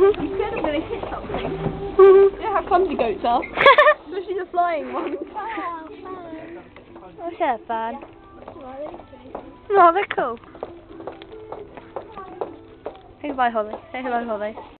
You could have really hit something. Yeah, how clumsy goats are. Especially the flying ones. Oh, yeah, fun. Oh, they're cool. Say goodbye, Holly. Say hello, Holly.